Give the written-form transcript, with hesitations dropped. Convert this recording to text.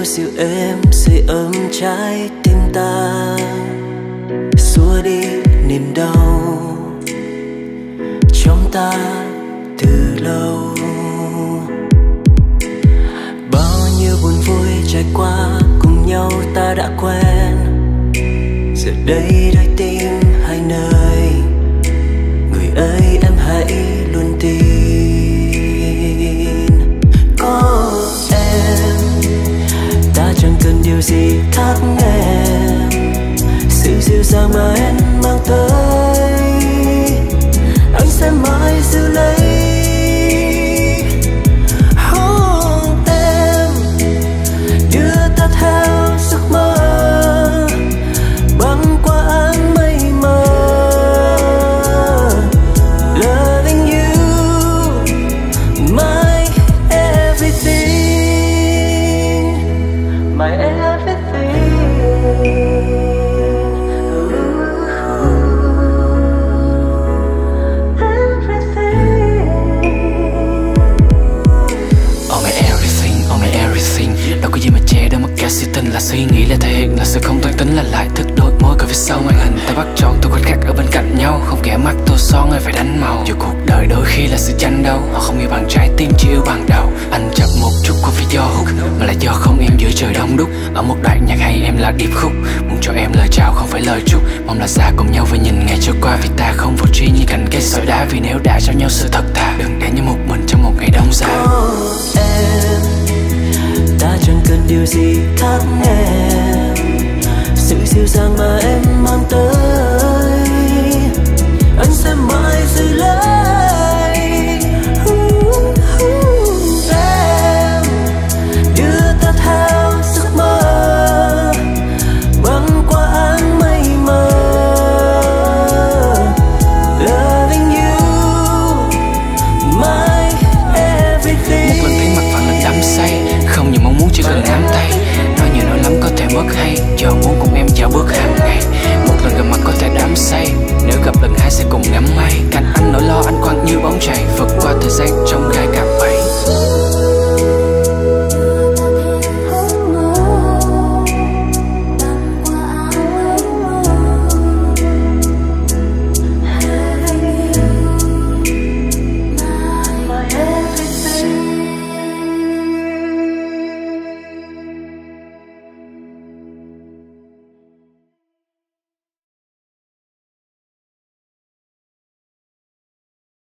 chúa dịu êm sưởi ấm trái tim ta, xua đi niềm đau trong ta từ lâu. Bao nhiêu buồn vui trải qua cùng nhau ta đã quen, giờ đây đôi tim hai nơi, người ơi em hãy luôn tin. Có em ta chẳng cần điều gì khác em, sự dịu dàng mà em mang tới anh sẽ mãi giữ lấy. Em đưa ta theo giấc mơ băng qua áng mây mờ. Loving you, my everything, my everything. Đâu có gì mà che đâu mà cả si tình là suy nghĩ, là thể hiện, là sự không toan tính, là lại thức đôi môi ở phía sau màn hình. Ta bắt chọn tôi khoảnh khắc ở bên cạnh nhau, không kẻ mắt tô son ai phải đánh màu. Dù cuộc đời đôi khi là sự tranh đấu, họ không yêu bằng trái tim chỉ yêu bằng đầu. Anh chậm một chút không phải do hút, mà là do không em giữa trời đông đúc. Ở một đoạn nhạc hay em là điệp khúc, muốn cho em lời chào không phải lời chúc. Mong là xa cùng nhau và nhìn ngày trôi qua, vì ta không vô tri như cành cây sỏi đá. Vì nếu đã cho nhau sự thật thà, đừng để như một mình trong một ngày đông giá. Ta chẳng cần điều gì khác em, sự dịu dàng mà em mang tới anh sẽ mãi giữ lấy. Em đưa ta theo giấc mơ băng qua áng mây mờ. Loving you, my everything. Một lần thấy mặt phẳng lên đắm say, không những mong muốn chỉ cần nắm tay. Nói nhiều nói lắm có thể mất hay, giờ muốn cùng em dạo bước hàng ngày. Một lần gặp mặt có thể đắm say, nếu gặp lần hai sẽ cùng ngắm mây. Cạnh anh nỗi lo anh quăng như bóng chày, vượt qua thời gian trong gai cạm bẫy.